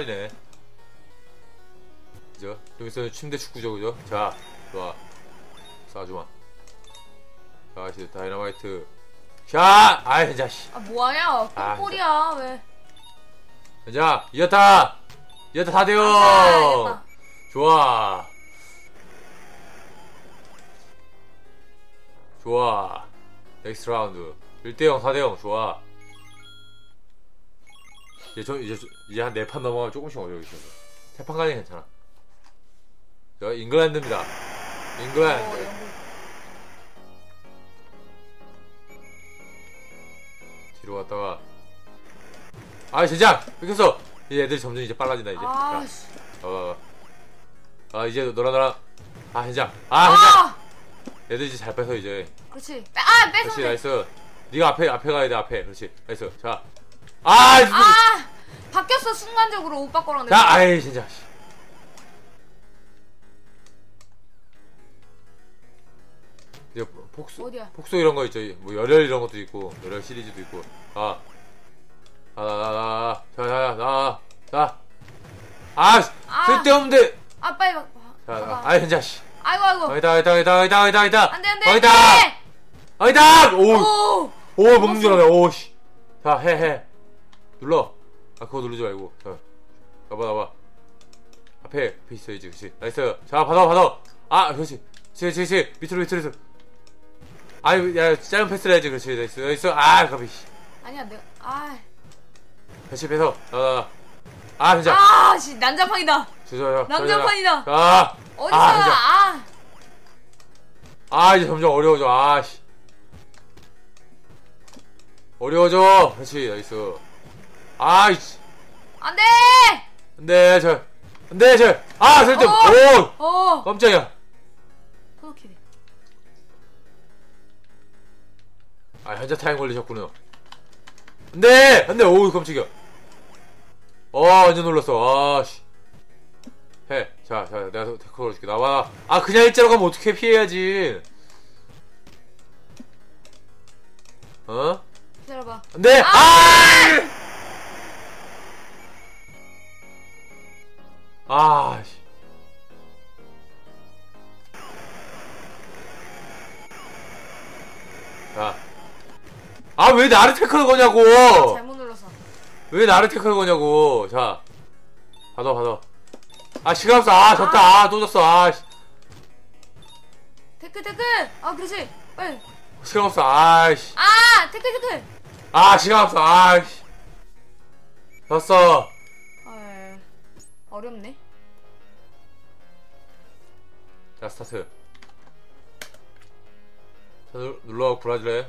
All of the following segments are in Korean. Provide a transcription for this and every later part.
빨리네. 그죠? 좀 있으면 침대 축구죠, 그죠? 자, 좋아. 쏴주마. 자, 이제 다이너마이트. 샷! 아이, 진짜, 씨. 아 뭐하냐? 아, 꼴꼴이야 왜? 자, 이겼다! 이겼다, 다 돼요! 이겼다. 좋아. 좋아. 넥스트 라운드. 1대0, 4대0, 좋아. 이제 한 4판 넘어가면 조금씩 어려워지죠. 3판까지 괜찮아. 저, 잉글랜드입니다. 잉글랜드. 뒤로 갔다가. 아, 제작! 뺏겼어! 이제 애들이 점점 이제 빨라진다, 이제. 아씨. 이제 너랑. 아, 제작! 아, 제작! 애들 이제 잘 뺏어, 이제. 그렇지. 아, 뺏어. 그렇지, 나이스. 네가 앞에 가야 돼, 앞에. 그렇지, 나이스. 자. 아! 바뀌었어, 순간적으로 오빠 거랑 자, 아이, 진짜. 이제 폭소. 어디야? 폭소 이런 거 있죠. 뭐, 열혈 이런 것도 있고, 열혈 시리즈도 있고. 자. 쓸데없는데! 아, 빨리 봐. 자, 아이, 진짜, 씨. 아이고. 어이다. 안 돼. 어이다! 오! 먹는 줄 알아. 오, 씨. 자, 해. 눌러. 아, 그거 누르지 말고. 자, 나봐. 앞에 있어야지, 그렇지. 나이스. 자, 받아. 아, 그렇지. 밑으로. 아유, 야, 짧은 패스를 해야지, 그렇지. 나이스. 아, 가비, 씨. 아니야, 내가. 다시 뺏어. 아, 진짜. 씨, 난장판이다. 난장판이다. 자. 어디서? 이제 점점 어려워져. 아, 씨. 어려워져. 그렇지, 나이스. 아이씨. 안 돼! 안 돼, 쓸데없. 오! 깜짝이야. 코너키네. 현자 타임 걸리셨구나. 안 돼! 오우, 깜짝이야. 완전 놀랐어. 아씨. 해. 자, 내가 태클 걸어줄게. 나와. 그냥 일자로 가면 어떻게 피해야지. 기다려봐. 안 돼! 씨. 자. 왜 나를 태클 거냐고! 잘못 눌렀어. 왜 나를 태클 거냐고. 자. 받아. 시간 없어. 졌다. 또 졌어. 씨. 태클. 그렇지. 빨리. 시간 없어. 씨. 태클. 시간 없어. 씨. 졌어. 어렵네. 자, 스타트. 자, 눌러. 브라질에.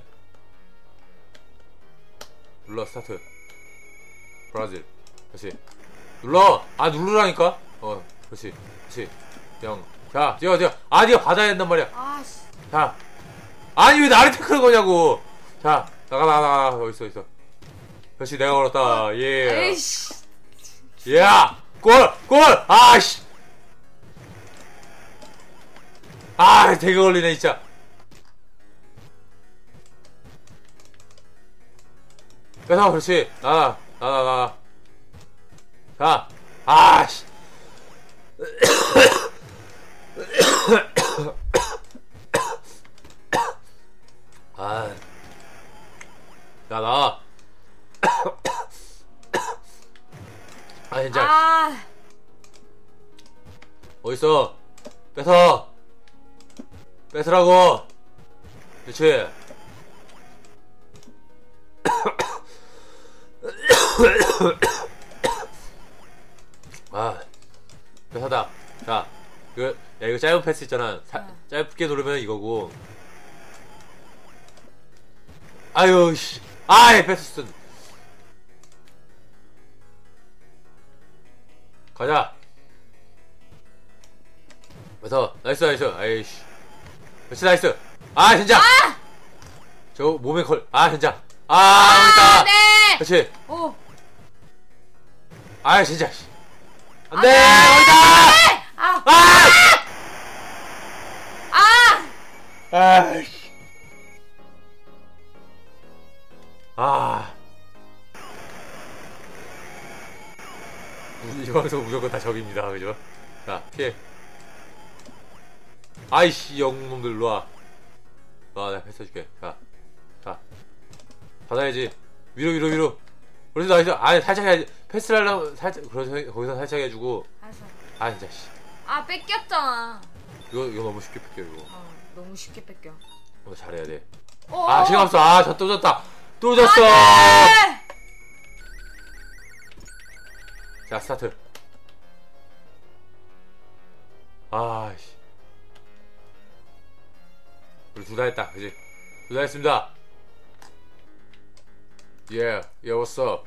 눌러. 스타트. 브라질. 그렇지. 눌러. 누르라니까. 그렇지. 0. 자, 뛰어. 네가 받아야 된단 말이야. 씨. 자. 왜 나를 태클 거냐고. 자, 나가. 어딨어. 그렇지, 내가 걸었다. 예. 에이씨. 골! 씨. 되게 걸리네, 진짜. 뺏어, 그렇지. 나. 자, 씨. 야, 나. 진짜. 어딨어? 뺏으라고. 그렇지. 뺏었다. 자, 이거 짧은 패스 있잖아. 짧게 누르면 이거고. 씨. 패스. 가자. 그래서 나이스. 아이씨. 그렇지, 나이스. 진짜. 저 몸에 진짜. 있다. 네. 그렇지. 진짜. 안 돼. 아이씨. 이 방송 무조건 다 적입니다. 그죠? 자, 피해. 아이씨, 영웅놈들 일로와. 내가 패스 해줄게. 자, 받아야지. 위로. 그래서 나이스. 살짝 해야지. 패스를 하려면 살짝, 거기서 살짝 해주고. 알았어. 진짜, 씨. 뺏겼잖아. 이거 너무 쉽게 뺏겨, 이거. 너무 쉽게 뺏겨. 잘해야 돼. 어. 시간 없어. 또 졌다. 또 졌어. 자, 스타트. 씨. 우리 둘 다 했다. 그지? 둘 다 했습니다. Yeah, what's up?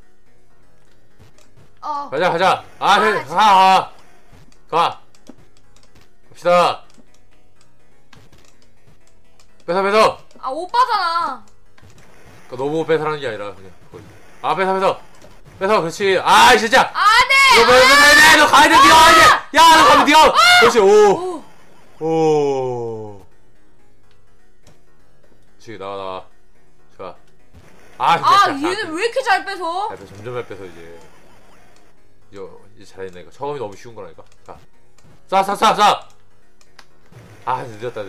가자. 가. 갑시다. 뺏어. 오빠잖아. 너무 뺏어라는 게 아니라 그냥 거기. 뺏어. 그렇지. 진짜. 네. 너 가야 돼. 너 가야 돼. 야, 너 가면 뛰어. 그렇지. 오. 그렇지. 나와. 자. 진짜. 얘는 왜 이렇게 잘 뺏어? 점점 잘 뺏어 이제. 이제 잘했네. 처음이 너무 쉬운 거라니까. 자. 쏴. 늦었다.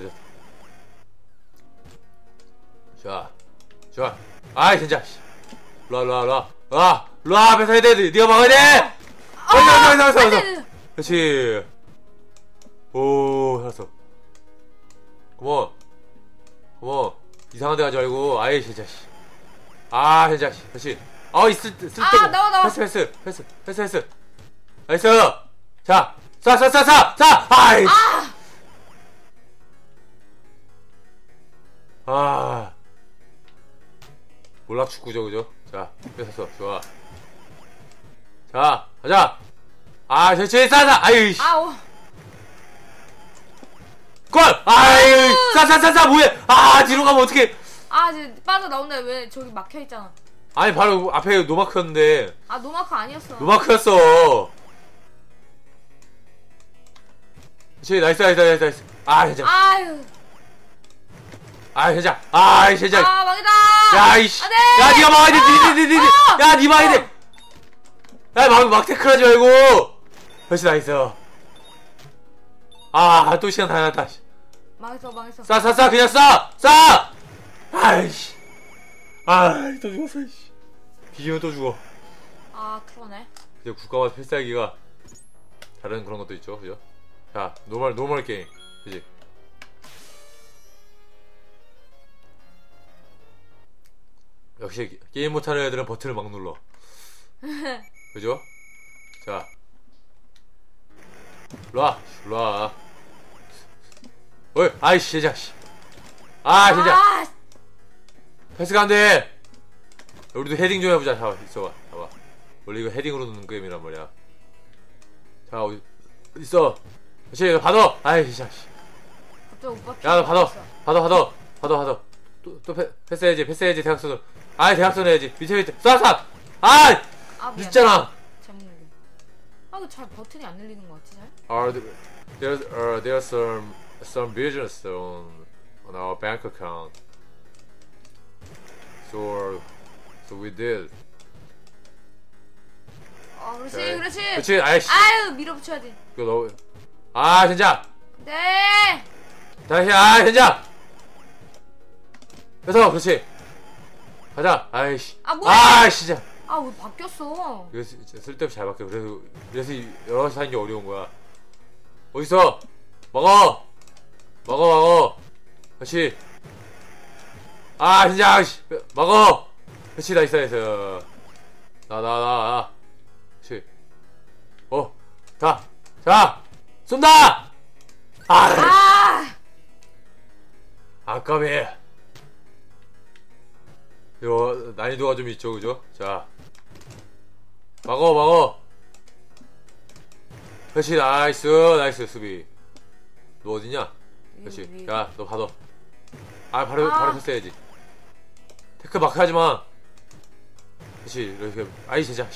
좋아. 진짜. 일로와. 뺏어야 돼. 네가 막아야 돼. 어서. 그렇지. 오, 살았어. 컴온. 이상한 데 가지 말고. 진짜. 진짜. 그렇지. 쓸데고. 나와. 패스. 나이스. 자, 쏴. 아이씨. 몰락축구죠, 그죠? 자, 뺏었어. 좋아. 자, 가자. 그렇지. 쏴. 아이씨. 골! 쏴. 뭐해? 뒤로 가면 어떡해. 이제 빠져나온다. 왜 저기 막혀있잖아. 바로 앞에 노마크였는데. 노마크 아니었어. 노마크였어. 그렇지. 나이스. 진짜. 진짜. 망했다. 이씨. 야, 니가 막아야 돼. 야, 니 막아야 돼. 야, 막 태클하지 말고. 그렇지. 나이스. 또 시간 다 났다. 망했어. 쏴. 그냥 쏴. 아이씨. 또 죽었어. 씨. 뒤지면 또 죽어. 그러네. 이제 국가마다 필살기가 다른 그런 것도 있죠. 그죠? 자, 노멀 게임. 그지? 역시 게임 못하는 애들은 버튼을 막 눌러. 그죠? 자, 일로와. 아이씨, 진짜. 진짜. 패스가 안 돼. 우리도 헤딩 좀 해보자. 있어봐. 원래 이거 헤딩으로 넣는 게임이란 말이야. 자, 어디 있어? 그렇지. 받아. 진짜. 갑자기 오빠. 야, 너 받아. 또 패스해야지. 대각선으로. 대각선 해야지. 밑에. 쏴. 늦잖아. 잘못 눌려. 이거 잘 버튼이 안 눌리는 것 같지, 잘? There's some business on our bank account. So we did. 그렇지. 아이씨. 밀어붙여야 돼. 이거 너. 진짜. 네. 다시. 진짜. 그래서 그렇지. 가자. 아이씨. 뭐야? 진짜. 왜 바뀌었어? 이거 진짜 쓸데없이 잘 바뀌어. 그래서 여러 가지 사는 게 어려운 거야. 어딨어? 먹어. 그렇지. 진짜. 먹어. 그렇지. 나이스. 나. 그렇지. 자. 쏜다. 아까비. 이거 난이도가 좀 있죠, 그죠? 자, 막어. 그렇지. 나이스 수비. 너 어디냐? 그렇지. 야, 너 받아. 바로 패스해야지. 태클 막 하지마. 그렇지. 이렇게. 진짜.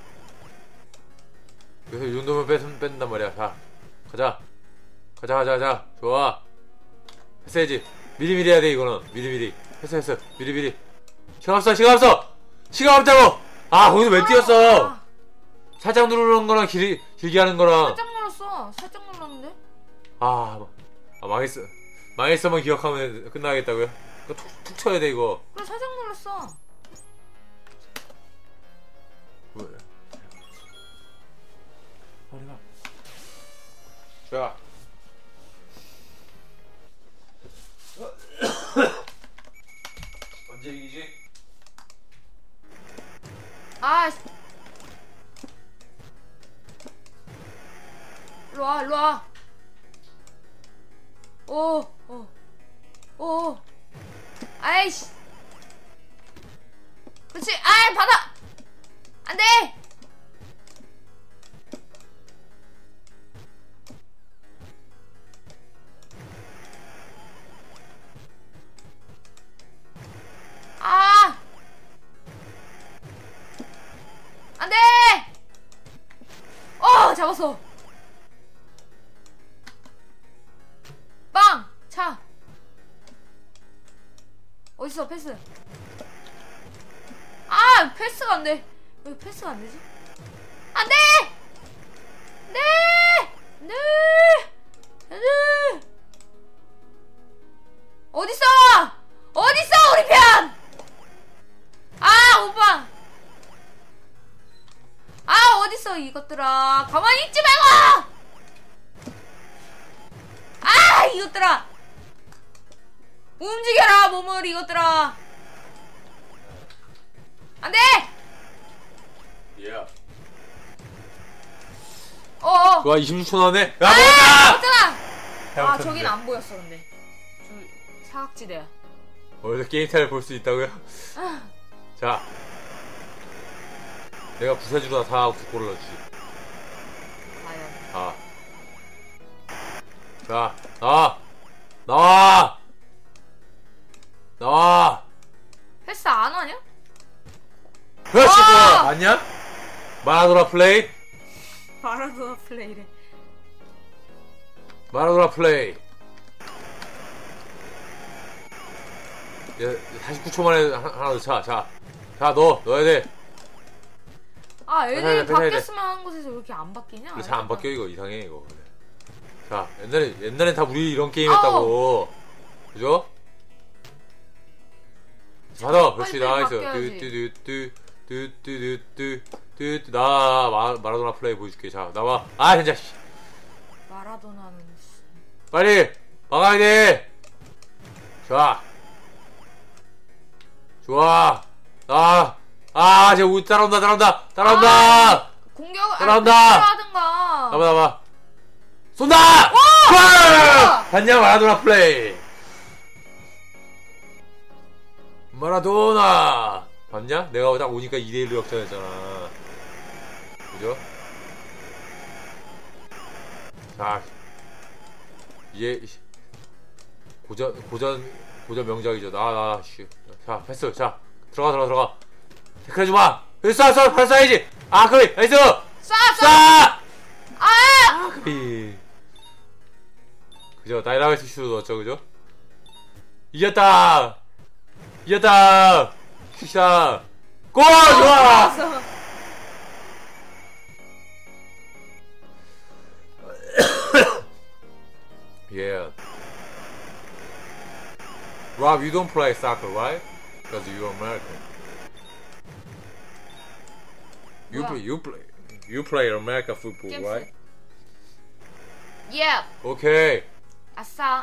그래서 이 정도면 뺀단 말이야. 자, 가자. 좋아. 패스해야지. 미리미리 해야 돼. 이거는 미리미리. 패스. 미리미리. 시간 없다고. 거기서 왜 뛰었어? 살짝 누르는 거랑 길게 하는 거랑. 살짝 눌렀어. 살짝 눌렀는데. 망했어. 망했어만 기억하면 끝나겠다고요? 툭 쳐야 돼 이거. 그래 살짝 눌렀어. 왜? 허리가. 자. 언제 이기지? 아. 일로와 일로와. 오. 아이씨. 그렇지. 아이 받아. 안돼. 안돼. 잡았어. 빵! 차! 어딨어 패스. 패스가 안돼. 왜 패스가 안되지? 안돼! 네! 네! 네! 어딨어! 어딨어 우리 편! 오빠! 어딨어 이것들아. 가만히 있지 말고! 이것들아! 움직여라 몸을 이것들아! 안돼! 야. 어어. 와 26초 나네. 야 먹었다! 먹었잖아! 저긴 안 보였어 근데. 저 사각지대야. 어디서 게임 타를 볼 수 있다고요? 자. 내가 부서주다 다 골을 넣지. 과연. 자, 나와! 패스 안 하냐? 그렇지, 맞냐? 마라도나 플레이? 마라도나 플레이래. 마라도나 플레이. 49초 만에 하나 더 차. 자, 넣어야 돼. 애들이 바뀌었으면 하는 곳에서 왜 이렇게 안 바뀌냐? 잘 안 바뀌어 이거 이상해 이거. 자, 옛날엔 다 우리 이런 게임 했다고. 그죠? 받아. 그렇지, 나이스. 마라도나 플레이 보여줄게. 자, 나와. 진짜. 마라도나는 빨리 막아야 돼. 좋아. 쟤 우리 따라온다. 공격을 따라온다. 하든가. 나봐. 쏜다! 골! 봤냐? 마라도나 플레이. 마라도나. 봤냐? 내가 딱 오니까 2대1로 역전했잖아. 그죠? 자, 이제 고전 명작이죠. 씨. 자, 패스. 자, 들어가. 태클하지 마. 쏴, 발 쏴야지. 그래, 나이스. 쏴. 그래. 그죠? 다이나마이트 슛도 넣었죠, 그죠? 이겼다. 슛이다. 골! 좋아. Yeah. Rob, you don't play soccer, right? Because you're American. You play American football, right? Yeah. 오케이. 아싸.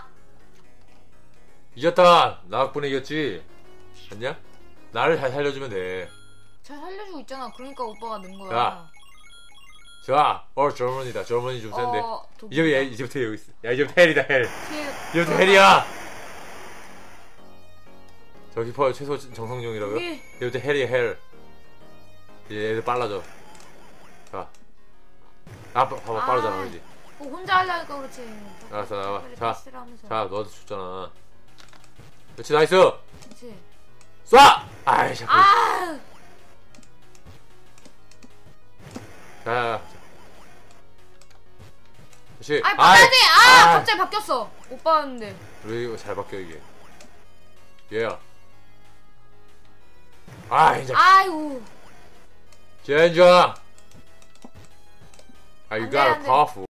이겼다. 나 덕분에 이겼지. 맞냐? 나를 잘 살려주면 돼. 잘 살려주고 있잖아. 그러니까 오빠가 는 거야. 자, 저머니다. 저머니 좀 센데. 이제부터 여기 있어. 이제부터 헬이다, 헬. 이제부터 헬이야. 저 키퍼 최소 정성용이라고요? 이제부터 헬이야, 헬. 이제 애들 빨라져. 자, 봐봐, 빠르잖아, 그지? 혼자 하려니까 그렇지. 알았어, 나와. 자, 너한테 줬잖아. 그렇지, 나이스. 그렇지. 쏴! 자꾸. 자. 그렇지. 바꿔야지. 갑자기 바뀌었어. 못 봤는데. 왜 이거 잘 바뀌어 이게? 얘야. 이제. 아이고. 젠장. you 안 돼, got 안 it 돼. powerful.